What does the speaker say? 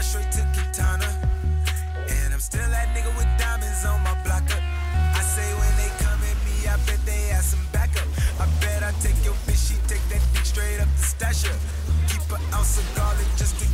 shot straight to Quintana. And I'm still that nigga with diamonds on my blocker. I say when they come at me, I bet they ask some backup. I bet I take your bitch, she take that dick straight up the stasher. Keep an ounce of garlic just to